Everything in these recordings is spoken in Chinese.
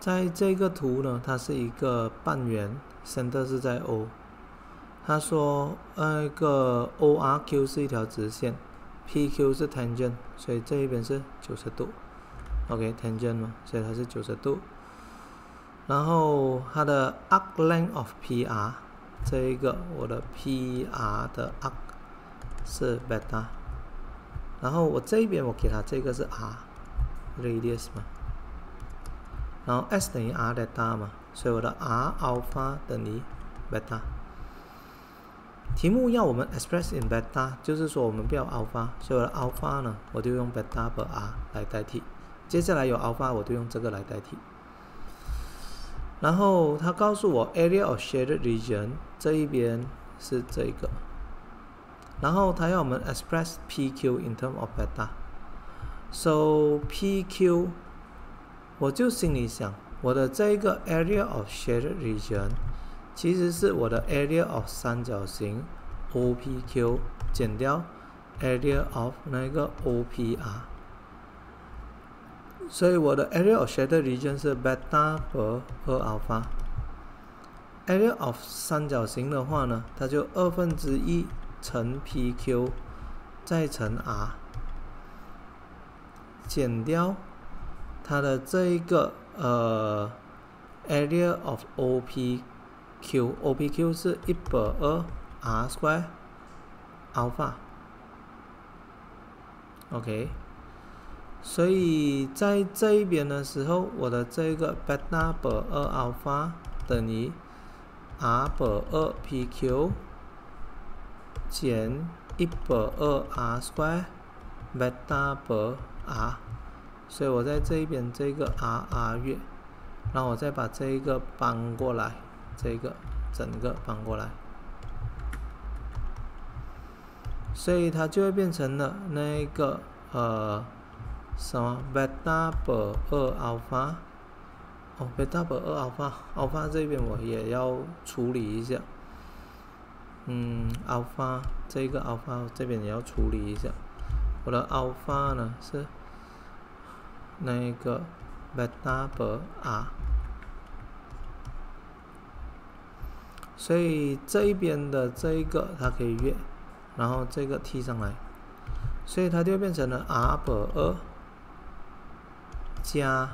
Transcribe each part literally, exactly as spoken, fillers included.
在这个图呢，它是一个半圆 ，center 是在 O。他说那个 O R Q 是一条直线 ，P Q 是 tangent， 所以这一边是九十度。OK tangent 嘛，所以它是九十度。然后它的 arc length of P R， 这一个我的 P R 的 arc 是 beta。然后我这一边我给它这个是 R radius 嘛。然后 S 等于 R delta 嘛，所以我的 R alpha 等于 beta。题目要我们 express in beta， 就是说我们不要 alpha， 所以我的 alpha 呢，我就用 beta per R 来代替。接下来有 alpha， 我就用这个来代替。然后他告诉我 area of shaded region 这一边是这个，然后他要我们 express P Q in term of beta。So P Q 我就心里想，我的这一个 area of shaded region 其实是我的 area of 三角形 O P Q 减掉 area of 那个 O P R， 所以我的 area of shaded region 是 beta per 二 alpha。area of 三角形的话呢，它就二分之一乘 P Q 再乘 R， 减掉它的这一个呃 area of O P Q，O P Q 是一百二 R square alpha。OK， 所以在这一边的时候，我的这个 beta 百二 alpha 等于 R 百二 P Q 减一百二 R square beta 百 R， 所以我在这一边这个 R R 月，然后我再把这一个搬过来，这个整个搬过来，所以它就会变成了那个呃什么 beta 百二 alpha。哦 beta 百二 alpha alpha 这边我也要处理一下。嗯 alpha 这个 alpha 这边也要处理一下。我的 alpha 呢是那个 beta 百 R， 所以这一边的这一个它可以约，然后这个踢上来，所以它就变成了 R 百二加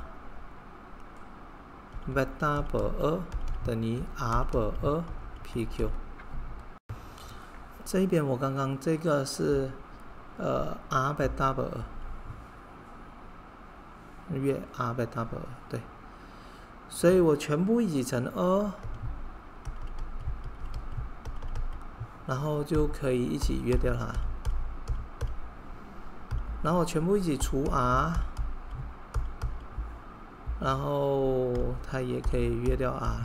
beta 百二等于 R 百二 P Q。这一边我刚刚这个是呃 R beta 百二，约 R beta 百二，对，所以我全部一起乘二，然后就可以一起约掉它，然后全部一起除 R， 然后它也可以约掉 R，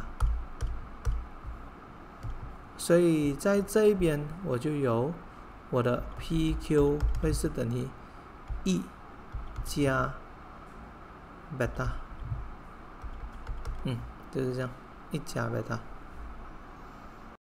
所以在这一边我就有我的 P Q 会是等于一加 beta， 嗯，就是这样，一加 beta。